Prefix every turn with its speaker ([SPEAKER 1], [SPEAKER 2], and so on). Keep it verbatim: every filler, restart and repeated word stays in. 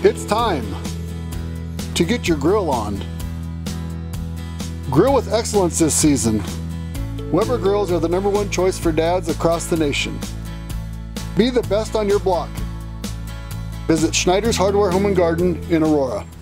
[SPEAKER 1] It's time to get your grill on. Grill with excellence this season. Weber grills are the number one choice for dads across the nation. Be the best on your block. Visit Schneiders Hardware Home and Garden in Aurora.